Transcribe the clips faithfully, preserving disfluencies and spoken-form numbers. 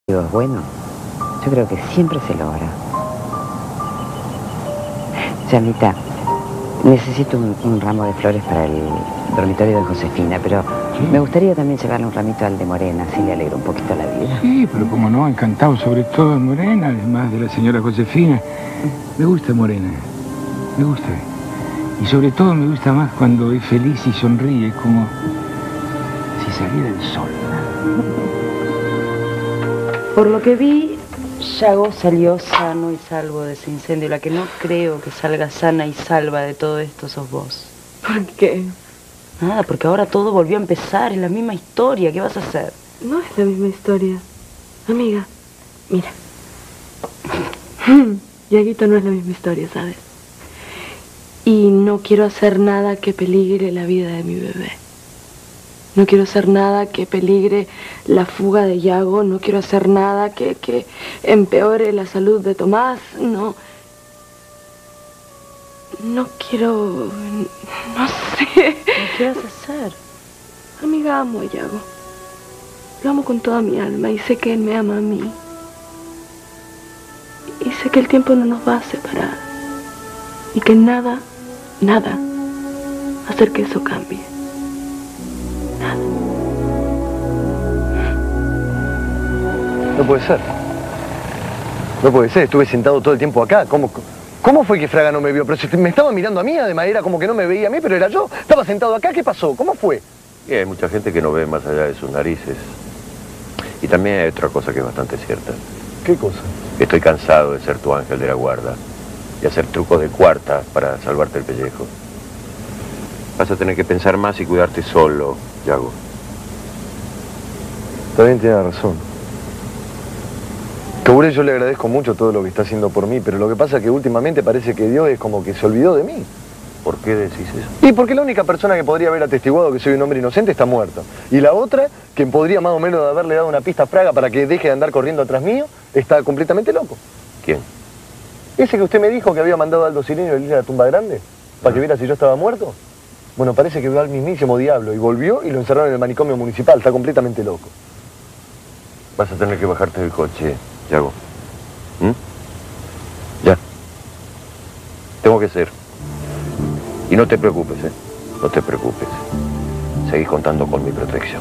Es bueno, yo creo que siempre se logra. Chanita, necesito un, un ramo de flores para el dormitorio de Josefina, pero sí, me gustaría también llevarle un ramito al de Morena, así le alegra un poquito la vida. Sí, pero como no, encantado, sobre todo de Morena, además de la señora Josefina. Me gusta Morena, me gusta. Y sobre todo me gusta más cuando es feliz y sonríe, como si saliera el sol. Por lo que vi, Yago salió sano y salvo de ese incendio. La que no creo que salga sana y salva de todo esto sos vos. ¿Por qué? Nada, porque ahora todo volvió a empezar, es la misma historia. ¿Qué vas a hacer? No es la misma historia. Amiga, mira. Yaguito no es la misma historia, ¿sabes? Y no quiero hacer nada que peligre la vida de mi bebé. No quiero hacer nada que peligre la fuga de Yago. No quiero hacer nada que, que empeore la salud de Tomás. No. No quiero... No sé. ¿Qué vas a hacer? Amiga, amo a Yago. Lo amo con toda mi alma y sé que él me ama a mí. Y sé que el tiempo no nos va a separar. Y que nada, nada, va a hacer que eso cambie. Nada. No puede ser. No puede ser. Estuve sentado todo el tiempo acá. ¿Cómo, cómo fue que Fraga no me vio? Pero si me estaba mirando a mí, además era como que no me veía a mí, pero era yo. Estaba sentado acá. ¿Qué pasó? ¿Cómo fue? Y hay mucha gente que no ve más allá de sus narices. Y también hay otra cosa que es bastante cierta. ¿Qué cosa? Estoy cansado de ser tu ángel de la guarda y hacer trucos de cuarta para salvarte el pellejo. Vas a tener que pensar más y cuidarte solo, Yago. También tiene razón. Seguro yo le agradezco mucho todo lo que está haciendo por mí, pero lo que pasa es que últimamente parece que Dios es como que se olvidó de mí. ¿Por qué decís eso? Y porque la única persona que podría haber atestiguado que soy un hombre inocente está muerta. Y la otra, que podría más o menos haberle dado una pista a Fraga para que deje de andar corriendo atrás mío, está completamente loco. ¿Quién? Ese que usted me dijo que había mandado a Aldo Cireño a ir a la tumba grande, para que viera si yo estaba muerto. Bueno, parece que vio al mismísimo diablo y volvió y lo encerraron en el manicomio municipal. Está completamente loco. Vas a tener que bajarte del coche, Yago. ¿Mm? Ya. Tengo que ser. Y no te preocupes, ¿eh? No te preocupes. Seguí contando con mi protección.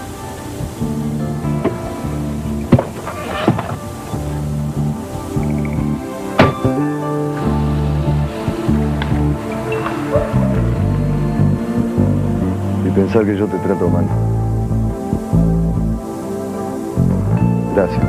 Y pensar que yo te trato mal. Gracias.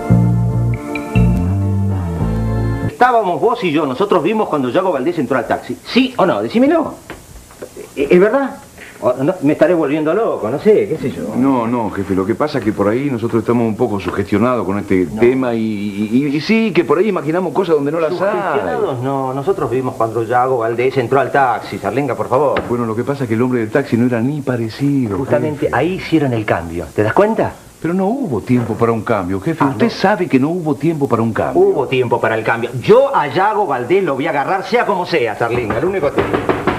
Estábamos vos y yo, nosotros vimos cuando Yago Valdés entró al taxi. ¿Sí o no? Decímelo. ¿Es verdad? O no, me estaré volviendo loco, no sé, qué sé yo. No, no, jefe, lo que pasa es que por ahí nosotros estamos un poco sugestionados con este no. tema y, y, y sí, que por ahí imaginamos cosas donde no las hay. ¿Sugestionados? No, nosotros vimos cuando Yago Valdés entró al taxi. Sarlenga, por favor. Bueno, lo que pasa es que el hombre del taxi no era ni parecido. Justamente jefe. Ahí hicieron el cambio, ¿te das cuenta? Pero no hubo tiempo para un cambio, jefe. Ah, Usted no. sabe que no hubo tiempo para un cambio. Hubo tiempo para el cambio. Yo a Yago Valdés lo voy a agarrar sea como sea, Sarlenga, lo único que...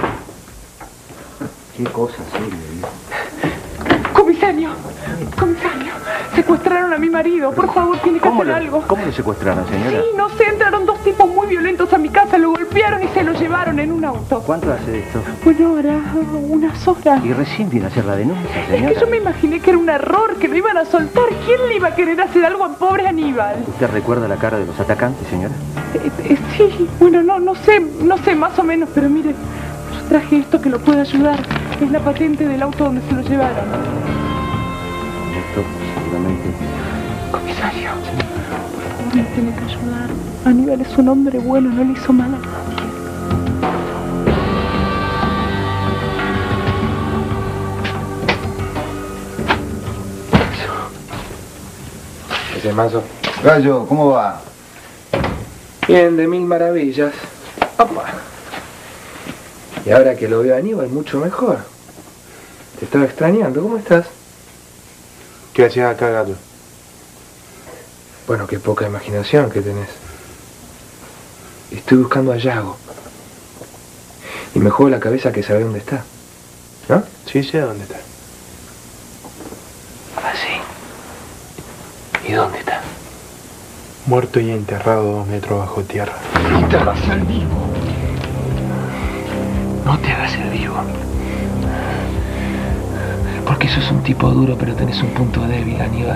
Qué cosa seria, ¿eh? Comisario, comisario, secuestraron a mi marido. Por favor, tiene que hacer lo, algo. ¿Cómo lo secuestraron, señora? Sí, no sé, entraron dos tipos muy violentos a mi casa, lo golpearon y se lo llevaron en un auto. ¿Cuánto hace esto? Bueno, hará unas horas. Y recién viene a hacer la denuncia, señora. Es que yo me imaginé que era un error, que lo iban a soltar. ¿Quién le iba a querer hacer algo al pobre Aníbal? ¿Usted recuerda la cara de los atacantes, señora? Eh, eh, sí, bueno, no, no sé, no sé, más o menos, pero mire, yo traje esto que lo puede ayudar. Es la patente del auto donde se lo llevaron. Esto, seguramente... Comisario, por favor, me tiene que ayudar. Aníbal es un hombre bueno, no le hizo mal a nadie. Ese Manso. Gallo, ¿cómo va? Bien, de mil maravillas. Opa. Y ahora que lo veo a Aníbal, mucho mejor. Te estaba extrañando, ¿cómo estás? ¿Qué hacías acá, Gallo? Bueno, qué poca imaginación que tenés. Estoy buscando a Yago. Y me juego la cabeza que sabe dónde está. ¿No? Sí, sé dónde está. ¿Ah, sí? ¿Y dónde está? Muerto y enterrado dos metros bajo tierra. No te hagas el vivo. No te hagas el vivo. Porque sos un tipo duro, pero tenés un punto débil, Aníbal.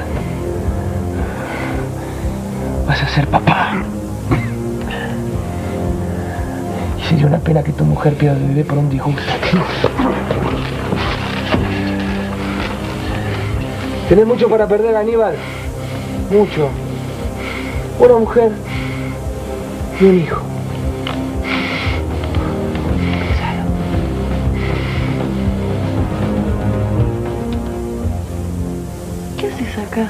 Vas a ser papá. Y sería una pena que tu mujer pierda el bebé por un disgusto. Tenés mucho para perder, Aníbal. Mucho. Una mujer y un hijo. ¿Qué haces acá?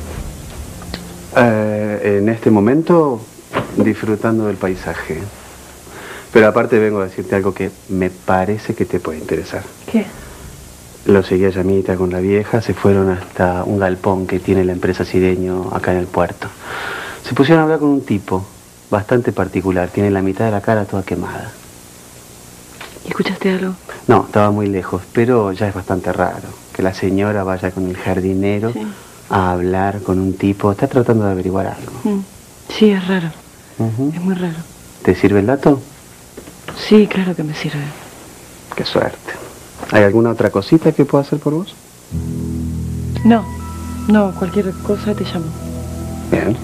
Eh, en este momento, disfrutando del paisaje. Pero aparte vengo a decirte algo que me parece que te puede interesar. ¿Qué? Lo seguí a Llamita con la vieja, se fueron hasta un galpón que tiene la empresa Sideño acá en el puerto. Se pusieron a hablar con un tipo bastante particular, tiene la mitad de la cara toda quemada. ¿Y escuchaste algo? No, estaba muy lejos, pero ya es bastante raro que la señora vaya con el jardinero sí. a hablar con un tipo. Está tratando de averiguar algo. Mm. Sí, es raro. Uh-huh. Es muy raro. ¿Te sirve el dato? Sí, claro que me sirve. Qué suerte. ¿Hay alguna otra cosita que pueda hacer por vos? No, no, cualquier cosa te llamo. Bien.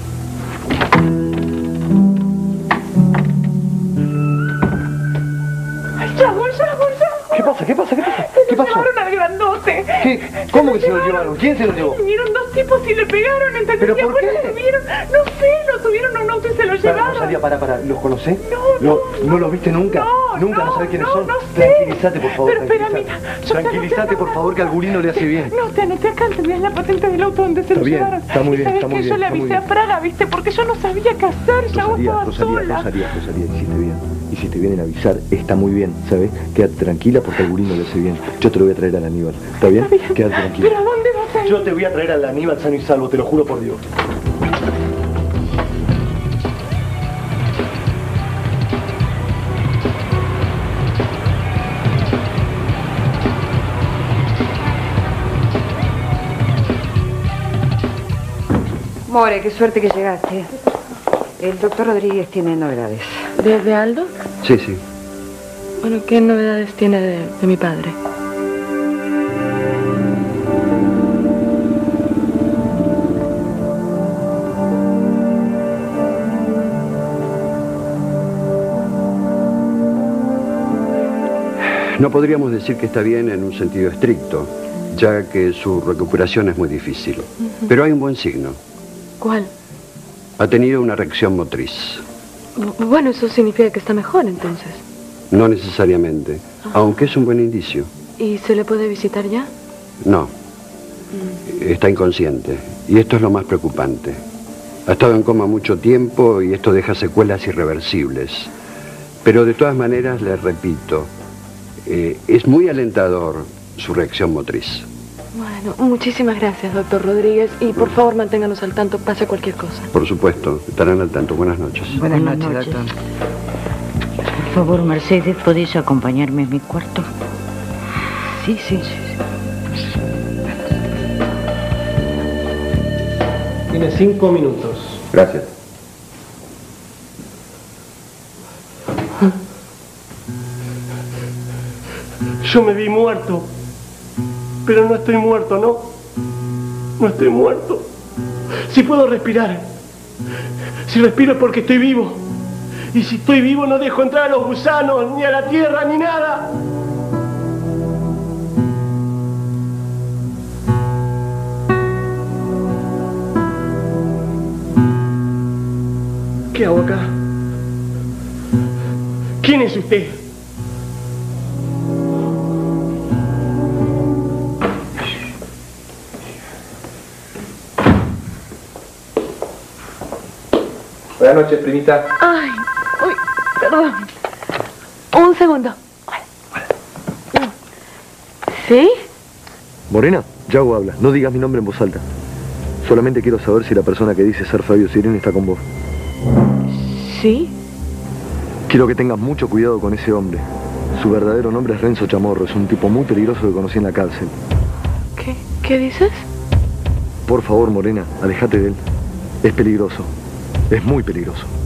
Yago, Yago, Yago. ¿Qué pasa? ¿Qué pasa? ¿Qué pasa? Se ¿Qué lo pasó? llevaron al grandote. ¿Qué? ¿Cómo que se lo llevaron? ¿Quién se lo llevó? Vinieron dos tipos y le pegaron, ¿entendés? ¿Pero por qué? Lo subieron, no sé, lo subieron a un auto y se lo llevaron. Rosalía, para, para. ¿Los conocés? No, ¿No, no, ¿No los viste nunca? no, ¿Nunca? ¿No, no sabés quiénes no, son? no sé. Tranquilízate, por favor. Pero espera, tranquilízate. mira. yo Tranquilízate, por favor, que al gurí no le hace bien. No, te anoté acá, tenés la patente del auto donde se Está lo bien, llevaron. está muy bien, ¿Y sabés está muy que bien, yo le está muy avisé a bien. Fraga, viste? Porque yo no sabía qué hacer, ya vos Rosalía, estaba Rosalía, sola. Rosalía, Rosalía, hiciste bien. Y si te vienen a avisar, está muy bien, ¿sabes? Quédate tranquila porque al gurí no le hace bien. Yo te lo voy a traer al Aníbal. ¿Está bien? Está bien. Quédate tranquila. ¿Pero a dónde vas a ir? Yo te voy a traer al Aníbal sano y salvo, te lo juro por Dios. More, qué suerte que llegaste. El doctor Rodríguez tiene novedades. ¿De, de Aldo? Sí, sí. Bueno, ¿qué novedades tiene de, de mi padre? No podríamos decir que está bien en un sentido estricto, ya que su recuperación es muy difícil. Uh-huh. Pero hay un buen signo. ¿Cuál? Ha tenido una reacción motriz. Bueno, eso significa que está mejor, entonces. No necesariamente, uh-huh. aunque es un buen indicio. ¿Y se le puede visitar ya? No. Mm. Está inconsciente, y esto es lo más preocupante. Ha estado en coma mucho tiempo y esto deja secuelas irreversibles. Pero de todas maneras, le repito, eh, es muy alentador su reacción motriz. Bueno, muchísimas gracias, doctor Rodríguez. Y por favor, manténganos al tanto, pase cualquier cosa. Por supuesto, estarán al tanto. Buenas noches. Buenas, Buenas noches, noches, doctor. Por favor, Mercedes, ¿podés acompañarme a mi cuarto? Sí, sí, sí. Tiene cinco minutos. Gracias. Yo me vi muerto. Pero no estoy muerto, ¿no? No estoy muerto. Si puedo respirar. Si respiro es porque estoy vivo. Y si estoy vivo no dejo entrar a los gusanos, ni a la tierra, ni nada. ¿Qué hago acá? ¿Quién es usted? Buenas noches, primita. Ay, uy, perdón. Un segundo. ¿Sí? Morena, Yago habla. No digas mi nombre en voz alta. Solamente quiero saber si la persona que dice ser Fabio Sirén está con vos. ¿Sí? Quiero que tengas mucho cuidado con ese hombre. Su verdadero nombre es Renzo Chamorro. Es un tipo muy peligroso que conocí en la cárcel. ¿Qué? ¿Qué dices? Por favor, Morena, alejate de él. Es peligroso. Es muy peligroso.